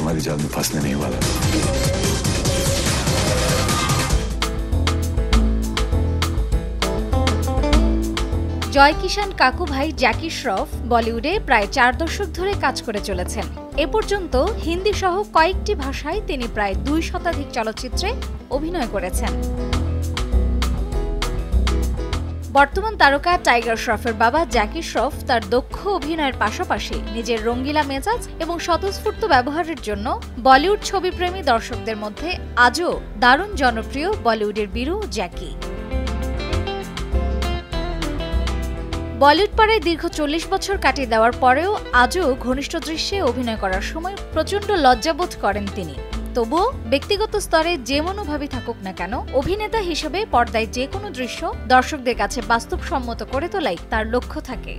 हमारी जाल में फंसने नहीं वाला। জয় কিষান কাকু ভাই জ্যাকি শ্রফ বলিউডে প্রায় 4 দশক ধরে কাজ করে চলেছেন। এ পর্যন্ত হিন্দি সহ কয়েকটি ভাষায় তিনি প্রায় 2 শতাধিক চলচ্চিত্রে অভিনয় করেছেন। বর্তমান তারকা টাইগার শ্রফের বাবা জ্যাকি শ্রফ তার দক্ষ অভিনয়ের পাশাপাশি নিজের রঙ্গিলা মেজাজ এবং স্বতঃস্ফূর্ত ব্যবহারের জন্য বলিউড ছবিপ্রেমী দর্শকদের মধ্যে আজও দারুণ জনপ্রিয় বলিউডের বীরু জ্যাকি। বলিউড পাড়ায় দীর্ঘ 40 বছর কাটিয়ে দেওয়ার পরেও আজও ঘনিষ্ঠ দৃশ্যে অভিনয় করার সময় প্রচণ্ড লজ্জাবোধ করেন তিনি। তবুও ব্যক্তিগত স্তরে যে মনোভাবই থাকুক না কেন, অভিনেতা হিসেবে পর্দায় যে কোনো দৃশ্য দর্শকদের কাছে বাস্তবসম্মত করে তোলাই তার লক্ষ্য থাকে।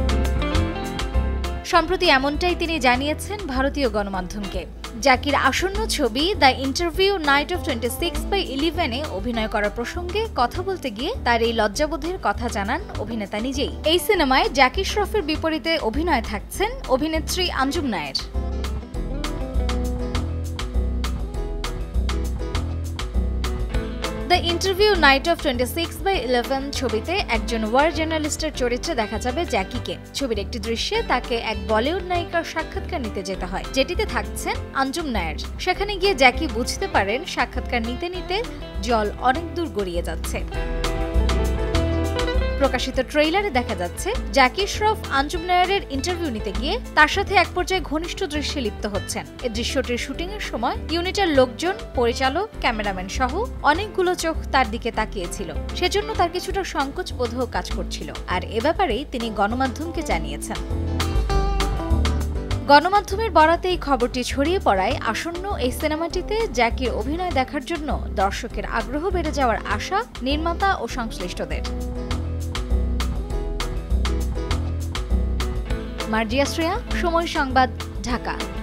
সম্প্রতি এমনটাই তিনি জানিয়েছেন ভারতীয় গণমাধ্যমকে। জ্যাকির আসন্ন ছবি দ্য ইন্টারভিউ নাইট অফ 26/11-এ অভিনয় করার প্রসঙ্গে কথা বলতে গিয়ে তার এই লজ্জাবোধের কথা জানান অভিনেতা নিজেই। এই সিনেমায় জ্যাকি শ্রফের বিপরীতে অভিনয় থাকছেন অভিনেত্রী আঞ্জুম নায়ের। দ্য ইন্টারভিউ নাইট অফ 26/11 ছবিতে একজন ওয়ার জার্নালিস্টের চরিত্রে দেখা যাবে জ্যাকিকে। ছবির একটি দৃশ্যে তাকে এক বলিউড নায়িকার সাক্ষাৎকার নিতে যেতে হয়, যেটিতে থাকছেন আঞ্জুম নায়ের। সেখানে গিয়ে জ্যাকি বুঝতে পারেন সাক্ষাৎকার নিতে নিতে জল অনেক দূর গড়িয়ে যাচ্ছে। প্রকাশিত ট্রেইলারে দেখা যাচ্ছে জ্যাকি শ্রফ আঞ্জুম নায়ারের ইন্টারভিউ নিতে গিয়ে তার সাথে এক পর্যায়ে ঘনিষ্ঠ দৃশ্যে লিপ্ত হচ্ছেন। এই দৃশ্যটির শুটিং এর সময় ইউনিটের লোকজন, পরিচালক, ক্যামেরাম্যান সহ অনেকগুলো চোখ তার দিকে তাকিয়েছিল। সেজন্য তার কিছুটা সংকোচ বোধও কাজ করছিল। আর এ ব্যাপারেই তিনি গণমাধ্যমকে জানিয়েছেন। গণমাধ্যমের বরাতে এই খবরটি ছড়িয়ে পড়ায় আসন্ন এই সিনেমাটিতে জ্যাকির অভিনয় দেখার জন্য দর্শকের আগ্রহ বেড়ে যাওয়ার আশা নির্মাতা ও সংশ্লিষ্টদের। মার্জিয়া শ্রেয়া, সময় সংবাদ, ঢাকা।